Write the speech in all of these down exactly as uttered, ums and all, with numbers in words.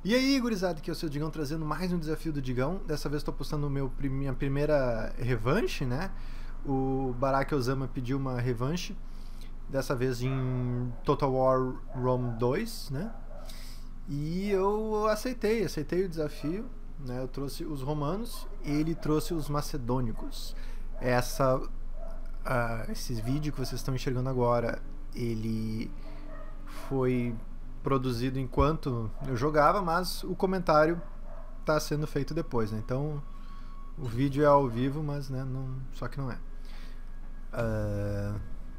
E aí, gurizada, que é o seu Digão trazendo mais um desafio do Digão. Dessa vez estou postando meu, minha primeira revanche, né? O Barack Osama pediu uma revanche, dessa vez em Total War Rome dois, né? E eu aceitei, aceitei o desafio, né? Eu trouxe os romanos e ele trouxe os macedônicos. Essa, uh, esse vídeo que vocês estão enxergando agora, ele foi produzido enquanto eu jogava, mas o comentário está sendo feito depois, né? Então o vídeo é ao vivo, mas né, não, só que não é. Uh,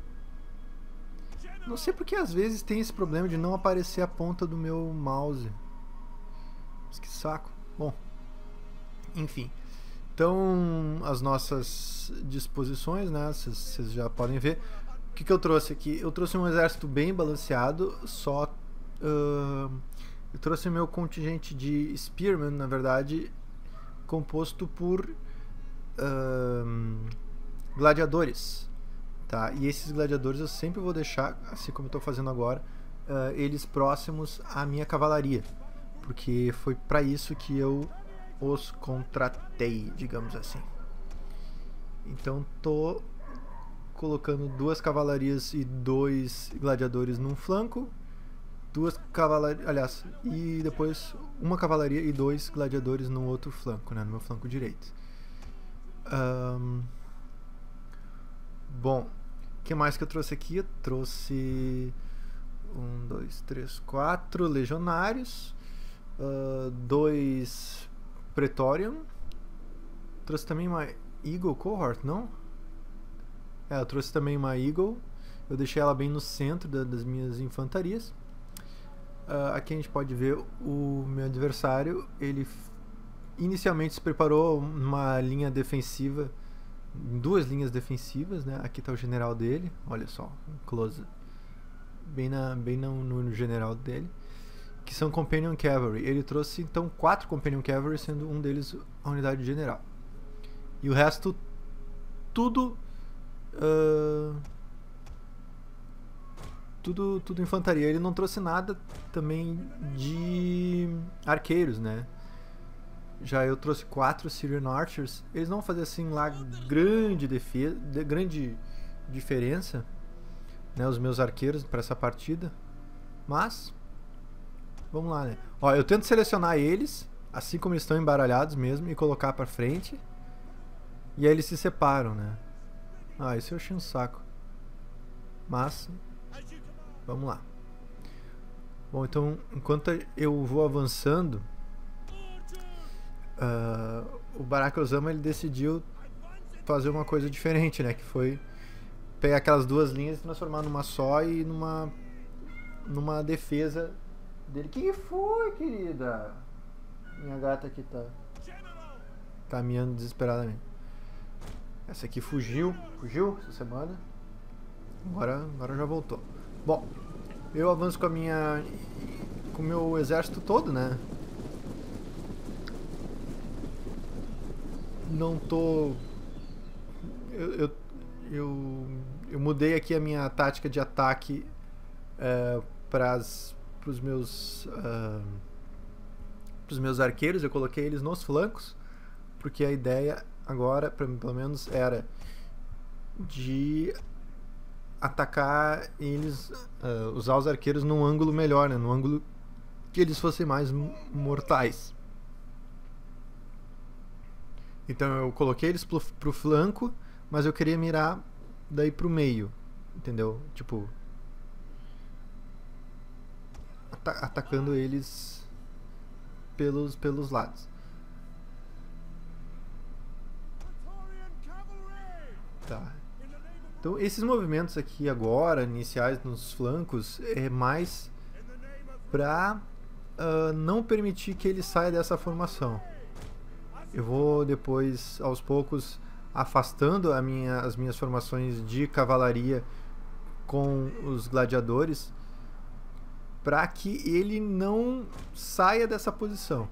não sei porque às vezes tem esse problema de não aparecer a ponta do meu mouse. Mas que saco. Bom, enfim. Então as nossas disposições, né? Vocês já podem ver. O que, que eu trouxe aqui? Eu trouxe um exército bem balanceado, só Uh, eu trouxe meu contingente de Spearmen, na verdade, composto por uh, gladiadores, tá? E esses gladiadores eu sempre vou deixar, assim como eu estou fazendo agora, uh, eles próximos à minha cavalaria, porque foi para isso que eu os contratei, digamos assim. Então tô colocando duas cavalarias e dois gladiadores num flanco, duas cavalarias, aliás, e depois uma cavalaria e dois gladiadores no outro flanco, né, no meu flanco direito. Um, bom, o que mais que eu trouxe aqui? Eu trouxe um, dois, três, quatro legionários, uh, dois Praetorian, trouxe também uma Eagle Cohort, não? É, eu trouxe também uma Eagle, eu deixei ela bem no centro da, das minhas infantarias. Uh, aqui a gente pode ver o meu adversário. Ele inicialmente se preparou uma linha defensiva, duas linhas defensivas, né? Aqui está o general dele, olha só, close, bem, na, bem no, no general dele, que são Companion Cavalry. Ele trouxe então quatro Companion Cavalry, sendo um deles a unidade general, e o resto tudo uh, Tudo, tudo infantaria. Ele não trouxe nada também de arqueiros, né? Já eu trouxe quatro Syrian Archers. Eles não faziam assim lá grande defesa, de, grande diferença, né? Os meus arqueiros para essa partida. Mas vamos lá, né? Ó, eu tento selecionar eles, assim como eles estão embaralhados mesmo, e colocar para frente. E aí eles se separam, né? Ah, isso eu achei um saco. Mas vamos lá. Bom, então, enquanto eu vou avançando, uh, o Barack Osama ele decidiu fazer uma coisa diferente, né? Que foi pegar aquelas duas linhas e transformar numa só e numa numa defesa dele. Que foi, querida? Minha gata aqui tá caminhando desesperadamente. Essa aqui fugiu, fugiu essa semana. Agora, agora já voltou. Bom, eu avanço com a minha, com o meu exército todo, né? Não tô, eu, eu, eu, eu mudei aqui a minha tática de ataque é, para os meus, uh, pros meus arqueiros. Eu coloquei eles nos flancos, porque a ideia agora, pra mim, pelo menos, era de atacar eles, uh, usar os arqueiros num ângulo melhor, né? Num ângulo que eles fossem mais mortais. Então eu coloquei eles pro, pro flanco, mas eu queria mirar daí pro meio, entendeu? Tipo, ata atacando eles pelos, pelos lados. Tá. Então esses movimentos aqui agora, iniciais nos flancos, é mais para uh, não permitir que ele saia dessa formação. Eu vou depois, aos poucos, afastando a minha, as minhas formações de cavalaria com os gladiadores, para que ele não saia dessa posição.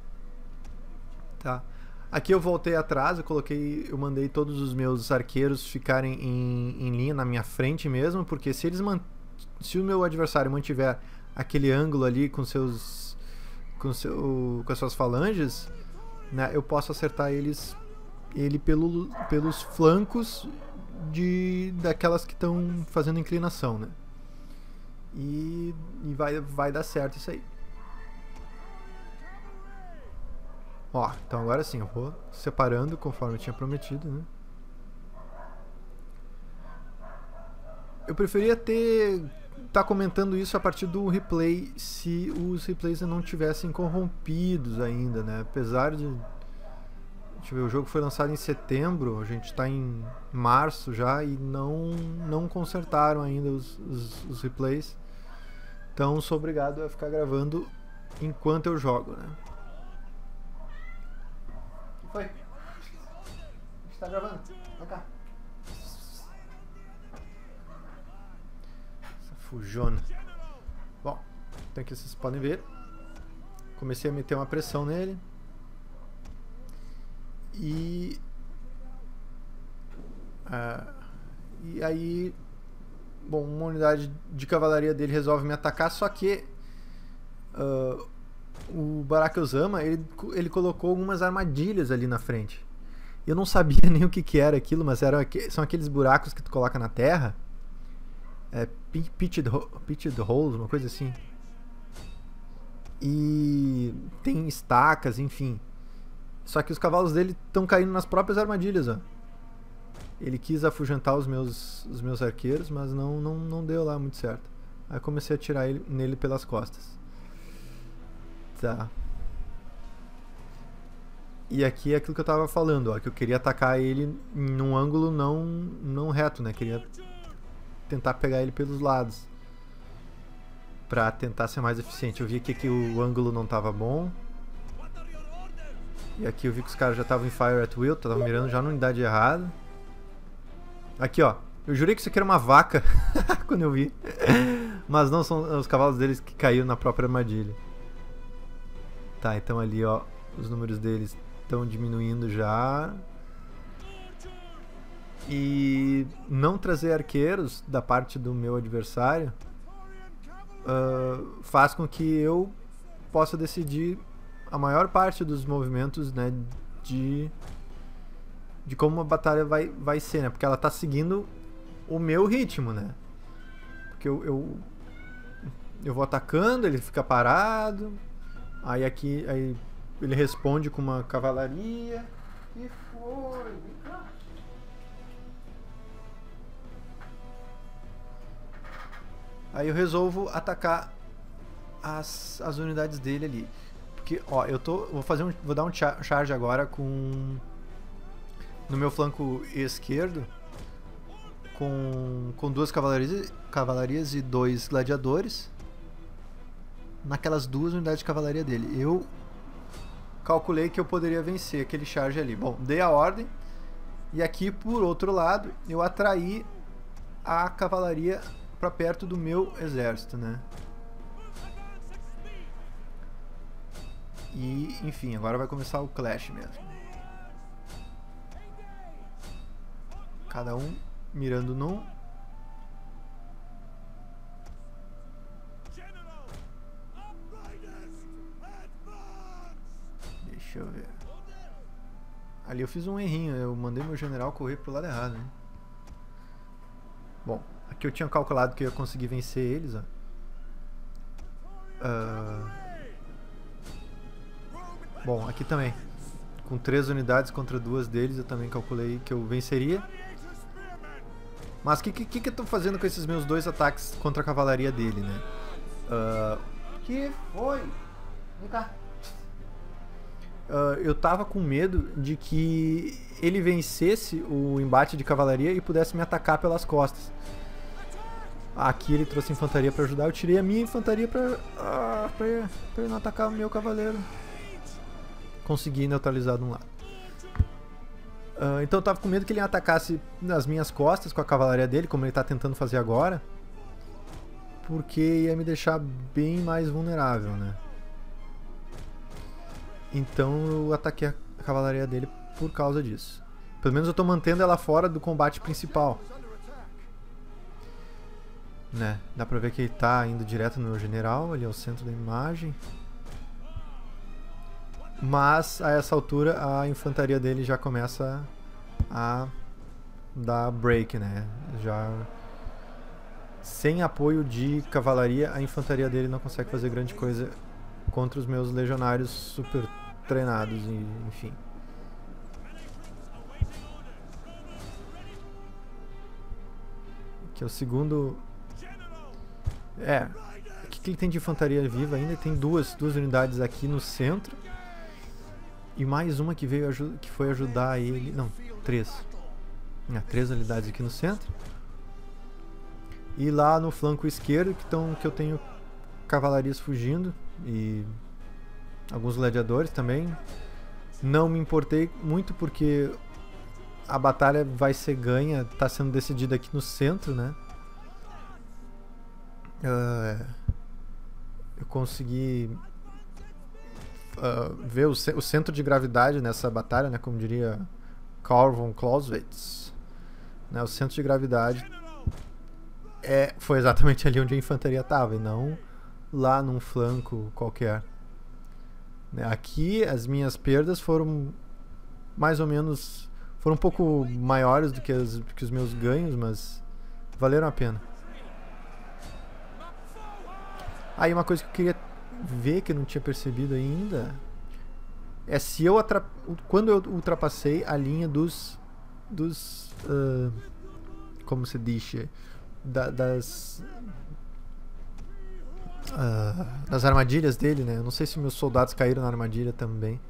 Tá? Aqui eu voltei atrás, eu coloquei, eu mandei todos os meus arqueiros ficarem em, em linha na minha frente mesmo, porque se eles man, se o meu adversário mantiver aquele ângulo ali com seus com, seu, com as suas falanges, né, eu posso acertar eles ele pelo, pelos flancos de, daquelas que estão fazendo inclinação, né? E, e vai, vai dar certo isso aí. Ó, então agora sim, eu vou separando conforme eu tinha prometido, né? Eu preferia ter tá comentando isso a partir do replay, se os replays não tivessem corrompidos ainda, né? Apesar de, deixa eu ver, o jogo foi lançado em setembro, a gente está em março já e não não consertaram ainda os, os, os replays. Então sou obrigado a ficar gravando enquanto eu jogo, né? O que foi? A gente tá gravando. Vem cá. Essa fujona. Bom, então aqui vocês podem ver. Comecei a meter uma pressão nele. E... Uh, e aí... Bom, uma unidade de cavalaria dele resolve me atacar, só que... Uh, o Barack Osama, ele, ele colocou algumas armadilhas ali na frente. Eu não sabia nem o que, que era aquilo, mas eram, são aqueles buracos que tu coloca na terra. É, pitched, pitched holes, uma coisa assim. E tem estacas, enfim. Só que os cavalos dele estão caindo nas próprias armadilhas, ó. Ele quis afugentar os meus, os meus arqueiros, mas não, não, não deu lá muito certo. Aí comecei a atirar ele, nele pelas costas. Tá. E aqui é aquilo que eu tava falando, ó, que eu queria atacar ele num ângulo não, não reto, né? Queria tentar pegar ele pelos lados pra tentar ser mais eficiente. Eu vi aqui que o ângulo não tava bom. E aqui eu vi que os caras já estavam em fire at will, estavam mirando já na unidade errada. Aqui, ó. Eu jurei que isso aqui era uma vaca quando eu vi. Mas não, são os cavalos deles que caíram na própria armadilha. Tá, então ali, ó, os números deles estão diminuindo já. E não trazer arqueiros da parte do meu adversário uh, faz com que eu possa decidir a maior parte dos movimentos, né, de, de como a batalha vai, vai ser, né? Porque ela tá seguindo o meu ritmo, né? Porque eu, eu, eu vou atacando, ele fica parado. Aí aqui aí ele responde com uma cavalaria. Que foi? Vem cá. Aí eu resolvo atacar as, as unidades dele ali. Porque, ó, eu tô. Vou fazer um. Vou dar um charge agora com. No meu flanco esquerdo. Com, com duas cavalarias, cavalarias e dois gladiadores. Naquelas duas unidades de cavalaria dele. Eu calculei que eu poderia vencer aquele charge ali. Bom, dei a ordem. E aqui, por outro lado, eu atraí a cavalaria para perto do meu exército, né? E, enfim, agora vai começar o clash mesmo. Cada um mirando num. Deixa eu ver. Ali eu fiz um errinho, eu mandei meu general correr pro lado errado, né? Bom, aqui eu tinha calculado que eu ia conseguir vencer eles, ó. Uh... Bom, aqui também. Com três unidades contra duas deles, eu também calculei que eu venceria. Mas o que, que, que eu tô fazendo com esses meus dois ataques contra a cavalaria dele, né? Uh... Que foi? Vem cá. Uh, eu tava com medo de que ele vencesse o embate de cavalaria e pudesse me atacar pelas costas. Aqui ele trouxe infantaria para ajudar, eu tirei a minha infantaria para uh, pra ele não atacar o meu cavaleiro. Consegui neutralizar de um lado. Uh, então eu tava com medo que ele atacasse nas minhas costas com a cavalaria dele, como ele tá tentando fazer agora. Porque ia me deixar bem mais vulnerável, né? Então eu ataquei a cavalaria dele por causa disso. Pelo menos eu tô mantendo ela fora do combate principal. Né? Dá pra ver que ele tá indo direto no meu general, ali ao centro da imagem. Mas a essa altura a infantaria dele já começa a dar break, né? Já sem apoio de cavalaria, a infantaria dele não consegue fazer grande coisa contra os meus legionários super treinados, e, enfim. Que é o segundo. É. O que, que ele tem de infantaria viva ainda? Tem duas, duas unidades aqui no centro. E mais uma que veio que foi ajudar ele. Não, três. É, três unidades aqui no centro. E lá no flanco esquerdo que, tão, que eu tenho cavalarias fugindo. E alguns gladiadores também. Não me importei muito porque a batalha vai ser ganha, está sendo decidida aqui no centro, né? Uh, eu consegui uh, ver o, o centro de gravidade nessa batalha, né? Como diria Karl von Clausewitz, né? O centro de gravidade é, foi exatamente ali onde a infantaria estava e não lá num flanco qualquer. Aqui as minhas perdas foram mais ou menos, foram um pouco maiores do que, as, do que os meus ganhos, mas valeram a pena. Aí uma coisa que eu queria ver, que eu não tinha percebido ainda, é se eu atra... quando eu ultrapassei a linha dos dos uh, como se diz, da, das uh, das armadilhas dele, né? Eu não sei se meus soldados caíram na armadilha também.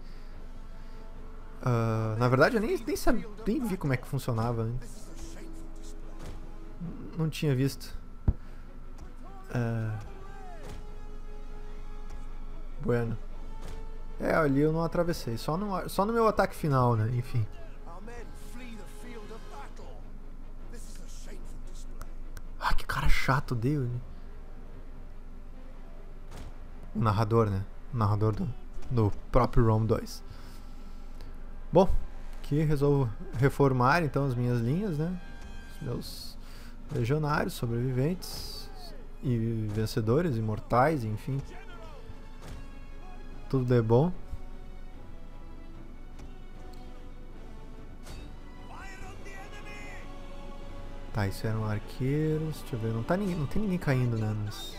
Uh, na verdade eu nem, nem, sabia, nem vi como é que funcionava antes. Não tinha visto. Uh, bueno. É, ali eu não atravessei. Só no, só no meu ataque final, né? Enfim. Ah, que cara chato dele. O narrador, né? O narrador do, do próprio Rome dois. Bom, aqui resolvo reformar então as minhas linhas, né? Os meus legionários, sobreviventes e vencedores, imortais, enfim. Tudo de bom. Tá, isso eram arqueiros. Deixa eu ver, não, tá ninguém, não tem ninguém caindo, né? Mas...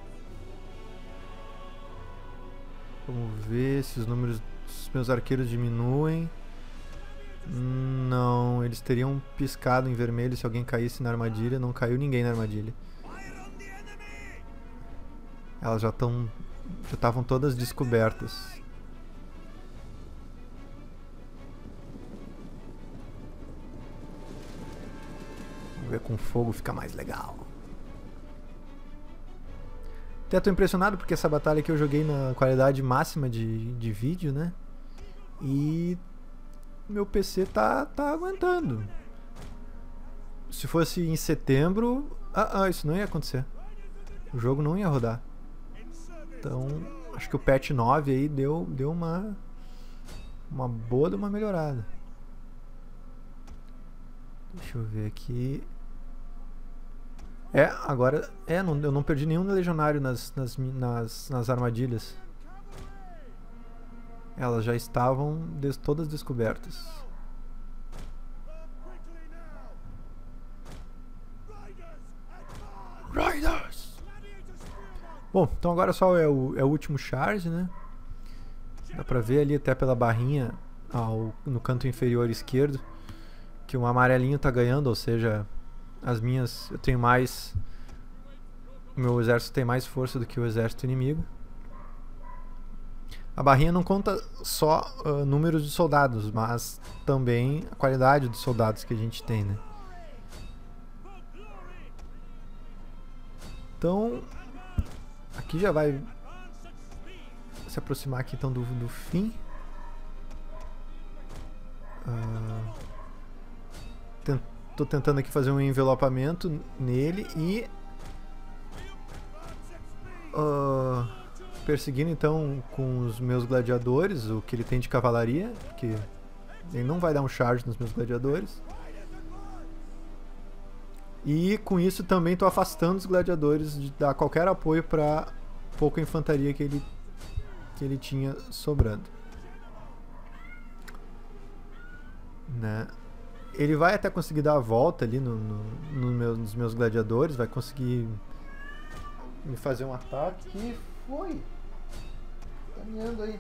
vamos ver se os números dos meus arqueiros diminuem. Não, eles teriam piscado em vermelho se alguém caísse na armadilha. Não caiu ninguém na armadilha. Elas já estão, já estavam todas descobertas. Vamos ver, com fogo fica mais legal. Até tô impressionado porque essa batalha aqui eu joguei na qualidade máxima de, de vídeo, né? E meu P C tá, tá aguentando. Se fosse em setembro, ah, ah, isso não ia acontecer. O jogo não ia rodar. Então, acho que o patch nove aí deu, deu uma uma boa de uma melhorada. Deixa eu ver aqui. É, agora... É, não, eu não perdi nenhum legionário nas, nas, nas, nas armadilhas. Elas já estavam des, todas descobertas. Riders! Bom, então agora só é o, é o último charge, né? Dá pra ver ali até pela barrinha ao, no canto inferior esquerdo que o amarelinho tá ganhando, ou seja, as minhas, eu tenho mais, o meu exército tem mais força do que o exército inimigo. A barrinha não conta só uh, números de soldados, mas também a qualidade dos soldados que a gente tem, né? Então, aqui já vai se aproximar aqui então do, do fim. Uh, tent, tô tentando aqui fazer um envelopamento nele e uh, perseguindo então com os meus gladiadores o que ele tem de cavalaria, porque ele não vai dar um charge nos meus gladiadores. E com isso também estou afastando os gladiadores de dar qualquer apoio para pouca infantaria que ele, que ele tinha sobrando. né? Ele vai até conseguir dar a volta ali no, no, no meu, nos meus gladiadores, vai conseguir me fazer um ataque. Que foi? Caminhando aí.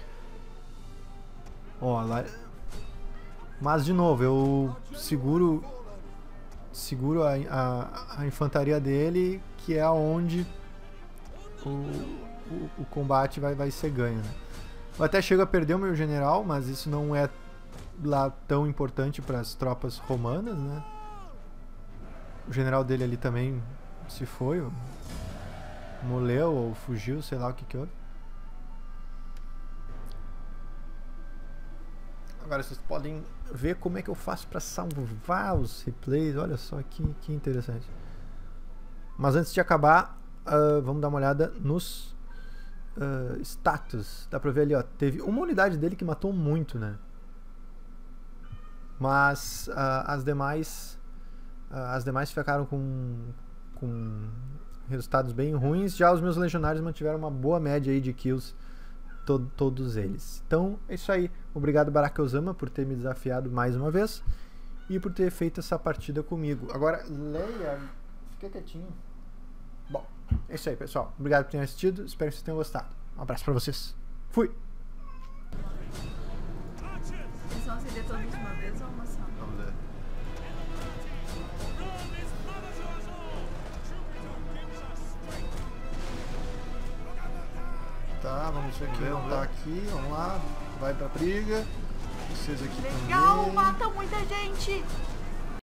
Ó, lá... Mas de novo, eu seguro seguro a, a, a infantaria dele, que é onde o, o, o combate vai, vai ser ganho, né? Eu até chego a perder o meu general, mas isso não é lá tão importante para as tropas romanas, né? O general dele ali também se foi, morreu ou fugiu, sei lá o que que houve. Agora vocês podem ver como é que eu faço para salvar os replays. Olha só que, que interessante. Mas antes de acabar, uh, vamos dar uma olhada nos uh, status. Dá pra ver ali, ó, teve uma unidade dele que matou muito, né? Mas uh, as demais uh, as demais ficaram com, com resultados bem ruins. Já os meus legionários mantiveram uma boa média aí de kills, to todos eles. Então é isso aí. Obrigado, Barack Osama, por ter me desafiado mais uma vez e por ter feito essa partida comigo. Agora, Leia, fica quietinho. Bom, é isso aí, pessoal. Obrigado por terem assistido. Espero que vocês tenham gostado. Um abraço pra vocês. Fui! Eles vão acender todos de uma vez ou uma só? Vamos ver. Tá, vamos ver aqui. Vamos tá aqui, vamos lá. Vai pra briga. Vocês aqui Legal, também. mata muita gente!